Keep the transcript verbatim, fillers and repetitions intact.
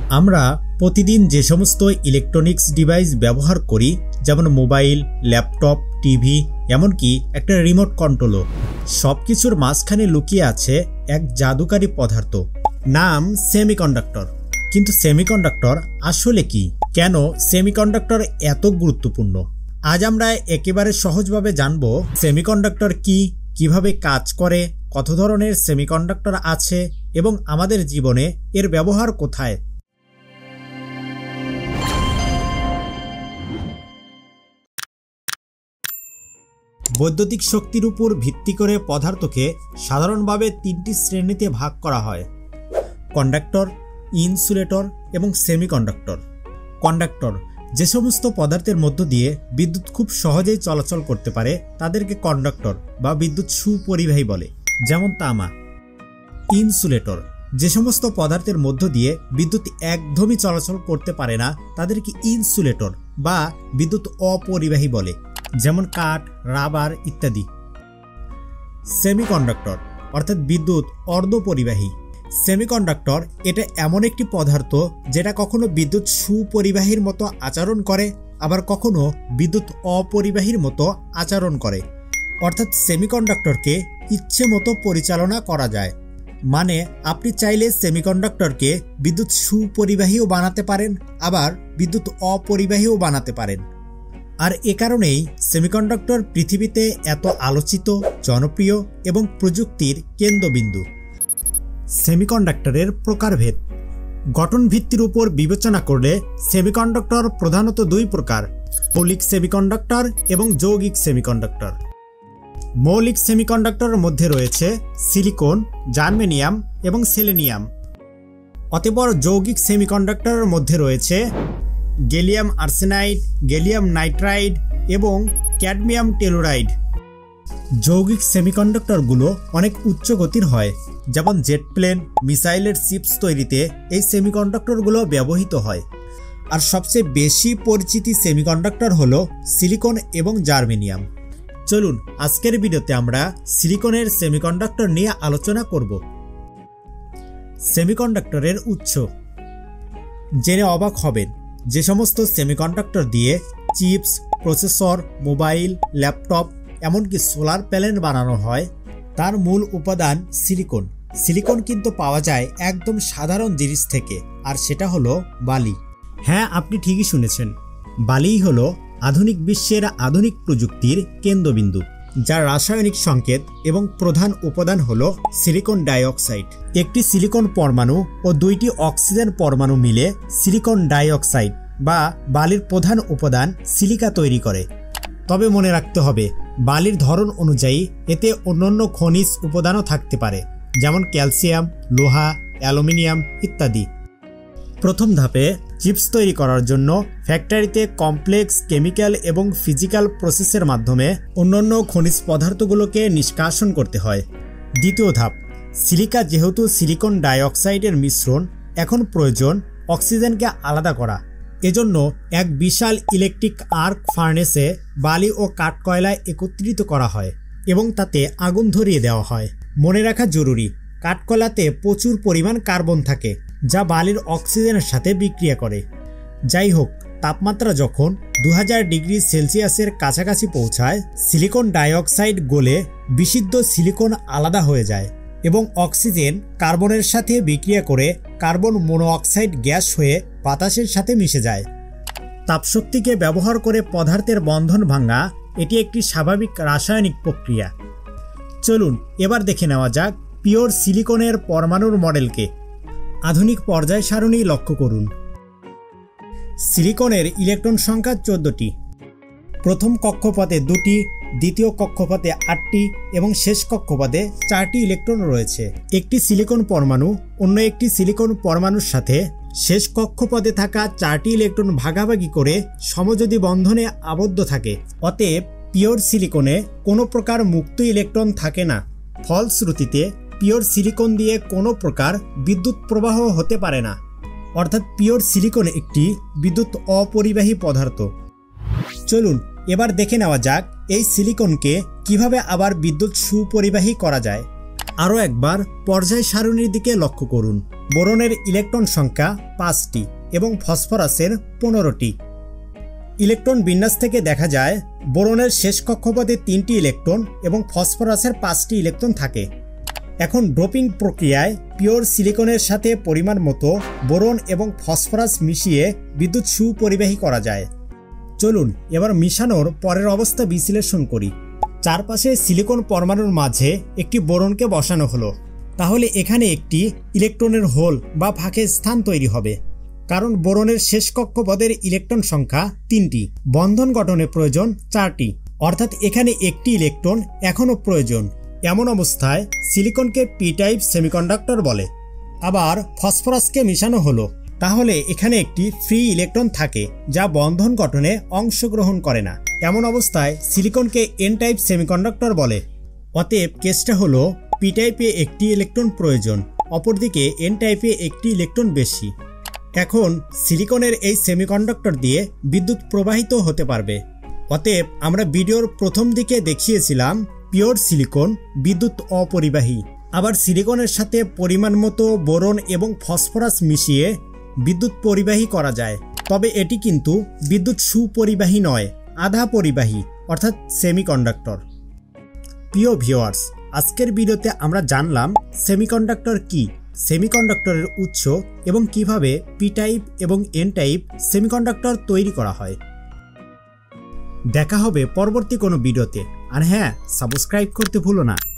আমরা প্রতিদিন যে সমস্ত ইলেকট্রনিক্স ডিভাইস ব্যবহার করি, যেমন মোবাইল, ল্যাপটপ, টিভি, এমনকি একটা রিমোট কন্ট্রোলও, সব কিছুর মাঝখানে লুকিয়ে আছে এক জাদুকারী পদার্থ, নাম সেমিকন্ডাক্টর। কিন্তু সেমিকন্ডাক্টর আসলে কি? কেন সেমিকন্ডাক্টর এত গুরুত্বপূর্ণ? আজ আমরা একেবারে সহজভাবে জানব সেমিকন্ডাক্টর কি, কিভাবে কাজ করে, কত ধরনের সেমিকন্ডাক্টর আছে এবং আমাদের জীবনে এর ব্যবহার কোথায়। বৈদ্যুতিক শক্তির উপর ভিত্তি করে পদার্থকে সাধারণভাবে তিনটি শ্রেণীতে ভাগ করা হয়: কন্ডাক্টর, ইনসুলেটর এবং সেমিকন্ডাক্টর। কন্ডাক্টর যে সমস্ত পদার্থের মধ্য দিয়ে বিদ্যুৎ খুব সহজেই চলাচল করতে পারে তাদেরকে কন্ডাক্টর বা বিদ্যুৎ সুপরিবাহী বলে, যেমন তামা। ইনসুলেটর যে সমস্ত পদার্থের মধ্য দিয়ে বিদ্যুৎ একদমই চলাচল করতে পারে না তাদেরকে ইনসুলেটর বা বিদ্যুৎ অপরিবাহী বলে, যেমন কাঠ, রাবার ইত্যাদি। সেমিকন্ডাক্টর অর্থাৎ বিদ্যুৎ অর্ধপরিবাহী। সেমিকন্ডাক্টর এটা এমন একটি পদার্থ যেটা কখনো বিদ্যুৎ সুপরিবাহীর মতো আচরণ করে, আবার কখনো বিদ্যুৎ অপরিবাহীর মতো আচরণ করে। অর্থাৎ সেমিকন্ডাক্টরকে ইচ্ছে মতো পরিচালনা করা যায়। মানে আপনি চাইলে সেমিকন্ডাক্টরকে বিদ্যুৎ সুপরিবাহীও বানাতে পারেন, আবার বিদ্যুৎ অপরিবাহীও বানাতে পারেন। আর এ কারণেই সেমিকন্ডাক্টর পৃথিবীতে এত আলোচিত, জনপ্রিয় এবং প্রযুক্তির কেন্দ্রবিন্দু। সেমিকন্ডাক্টরের প্রকারভেদ। গঠন ভিত্তির উপর বিবেচনা করলে সেমিকন্ডাক্টর প্রধানত দুই প্রকার: মৌলিক সেমিকন্ডাক্টর এবং যৌগিক সেমিকন্ডাক্টর। মৌলিক সেমিকন্ডাক্টরের মধ্যে রয়েছে সিলিকন, জার্মেনিয়াম এবং সেলেনিয়াম। অতঃপর যৌগিক সেমিকন্ডাক্টরের মধ্যে রয়েছে গ্যালিয়াম আর্সেনাইড, গ্যালিয়াম নাইট্রাইড এবং ক্যাডমিয়াম টেলুরাইড। যৌগিক সেমিকন্ডাক্টরগুলো অনেক উচ্চ গতির হয়, যেমন জেট প্লেন, মিসাইলের চিপস তৈরিতে এই সেমিকন্ডাক্টরগুলো ব্যবহৃত হয়। আর সবচেয়ে বেশি পরিচিতি সেমিকন্ডাক্টর হলো সিলিকন এবং জার্মেনিয়াম। চলুন আজকের ভিডিওতে আমরা সিলিকনের সেমিকন্ডাক্টর নিয়ে আলোচনা করব। সেমিকন্ডাক্টরের উৎস জেনে অবাক হবেন, যে সমস্ত সেমিকন্ডাক্টর দিয়ে চিপস, প্রসেসর, মোবাইল, ল্যাপটপ এমনকি সোলার প্যানেল বানানো হয় তার মূল উপাদান সিলিকন। সিলিকন কিন্তু পাওয়া যায় একদম সাধারণ জিনিস থেকে, আর সেটা হলো বালি। হ্যাঁ, আপনি ঠিকই শুনেছেন, বালিই হলো আধুনিক বিশ্বের আধুনিক প্রযুক্তির কেন্দ্রবিন্দু, যার রাসায়নিক সংকেত এবং প্রধান উপাদান হলো সিলিকন ডাইঅক্সাইড। একটি সিলিকন পরমাণু ও দুইটি অক্সিজেন পরমাণু মিলে সিলিকন ডাইঅক্সাইড বা বালির প্রধান উপাদান সিলিকা তৈরি করে। তবে মনে রাখতে হবে, বালির ধরন অনুযায়ী এতে অন্যান্য খনিজ উপাদানও থাকতে পারে, যেমন ক্যালসিয়াম, লোহা, অ্যালুমিনিয়াম ইত্যাদি। প্রথম ধাপে চিপস তৈরি করার জন্য ফ্যাক্টরিতে কমপ্লেক্স কেমিক্যাল এবং ফিজিক্যাল প্রসেসের মাধ্যমে অন্যান্য খনিজ পদার্থগুলোকে নিষ্কাশন করতে হয়। দ্বিতীয় ধাপ, সিলিকা যেহেতু সিলিকন ডাইঅক্সাইডের মিশ্রণ, এখন প্রয়োজন অক্সিজেনকে আলাদা করা। এজন্য এক বিশাল ইলেকট্রিক আর্ক ফার্নেসে বালি ও কাঠকয়লা একত্রিত করা হয় এবং তাতে আগুন ধরিয়ে দেওয়া হয়। মনে রাখা জরুরি, কাঠকয়লাতে প্রচুর পরিমাণ কার্বন থাকে, যা বালির অক্সিজেনের সাথে বিক্রিয়া করে। যাই হোক, তাপমাত্রা যখন দু হাজার ডিগ্রি সেলসিয়াসের কাছাকাছি পৌঁছায়, সিলিকন ডাইঅক্সাইড গলে বিশুদ্ধ সিলিকন আলাদা হয়ে যায় এবং অক্সিজেন কার্বনের সাথে বিক্রিয়া করে কার্বন মনোঅক্সাইড গ্যাস হয়ে বাতাসের সাথে মিশে যায়। তাপশক্তিকে ব্যবহার করে পদার্থের বন্ধন ভাঙা এটি একটি স্বাভাবিক রাসায়নিক প্রক্রিয়া। চলুন এবার দেখে নেওয়া যাক পিওর সিলিকনের পরমাণুর মডেলকে। আধুনিক পর্যায় সারণী লক্ষ্য করুন। সিলিকনের ইলেকট্রন সংখ্যা চোদ্দটি। প্রথম কক্ষপথে দুটি, দ্বিতীয় কক্ষপথে আটটি এবং শেষ কক্ষপথে চারটি ইলেকট্রন রয়েছে। একটি সিলিকন পরমাণু অন্য একটি সিলিকন পরমাণুর সাথে শেষ কক্ষপথে থাকা চারটি ইলেকট্রন ভাগাভাগি করে সমযোজী বন্ধনে আবদ্ধ থাকে। অতএব পিওর সিলিকনে কোনো প্রকার মুক্ত ইলেকট্রন থাকে না। ফলশ্রুতিতে পিওর সিলিকন দিয়ে কোনো প্রকার বিদ্যুৎ প্রবাহ হতে পারে না। অর্থাৎ পিওর সিলিকন একটি বিদ্যুৎ অপরিবাহী পদার্থ। চলুন এবার দেখে নেওয়া যাক এই সিলিকনকে কিভাবে আবার বিদ্যুৎ সুপরিবাহী করা যায়। আরও একবার পর্যায় সারণীর দিকে লক্ষ্য করুন। বোরনের ইলেকট্রন সংখ্যা পাঁচটি এবং ফসফরাসের পনেরোটি। ইলেকট্রন বিন্যাস থেকে দেখা যায় বোরনের শেষ কক্ষপথে তিনটি ইলেকট্রন এবং ফসফরাসের পাঁচটি ইলেকট্রন থাকে। এখন ডোপিং প্রক্রিয়ায় পিওর সিলিকনের সাথে পরিমাণ মতো বোরন এবং ফসফরাস মিশিয়ে বিদ্যুৎ সুপরিবাহী করা যায়। চলুন এবার মিশানোর পরের অবস্থা বিশ্লেষণ করি। চারপাশে সিলিকন পরমাণুর মাঝে একটি বোরনকে বসানো হলো। তাহলে এখানে একটি ইলেকট্রনের হোল বা ফাঁকের স্থান তৈরি হবে, কারণ বোরনের শেষ কক্ষপথের ইলেকট্রন সংখ্যা তিনটি, বন্ধন গঠনের প্রয়োজন চারটি, অর্থাৎ এখানে একটি ইলেকট্রন এখনও প্রয়োজন। এমন অবস্থায় সিলিকনকে পি টাইপ সেমিকন্ডাক্টর বলে। আবার ফসফরাসকে মিশানো হলো, তাহলে এখানে একটি ফ্রি ইলেকট্রন থাকে যা বন্ধন গঠনে অংশগ্রহণ করে না। এমন অবস্থায় সিলিকনকে এন টাইপ সেমিকন্ডাক্টর বলে। অতএব কেসটা হলো পি টাইপে একটি ইলেকট্রন প্রয়োজন, অপরদিকে এন টাইপে একটি ইলেকট্রন বেশি। এখন সিলিকনের এই সেমিকন্ডাক্টর দিয়ে বিদ্যুৎ প্রবাহিত হতে পারবে। অতএব আমরা ভিডিওর প্রথম দিকে দেখিয়েছিলাম পিওর সিলিকন বিদ্যুৎ অপরিবাহী। আবার সিলিকনের সাথে পরিমাণ মতো বোরন এবং ফসফরাস মিশিয়ে বিদ্যুৎ পরিবাহী করা যায়, তবে এটি কিন্তু বিদ্যুৎ সুপরিবাহী নয়, আধা পরিবাহী অর্থাৎ সেমিকন্ডাক্টর। প্রিয় ভিউয়ার্স, আজকের ভিডিওতে আমরা জানলাম সেমিকন্ডাক্টর কি, সেমিকন্ডাক্টরের উৎস এবং কিভাবে পি টাইপ এবং এন টাইপ সেমিকন্ডাক্টর তৈরি করা হয়। দেখা হবে পরবর্তী কোনো ভিডিওতে। আর হ্যাঁ, সাবস্ক্রাইব করতে ভুলো না।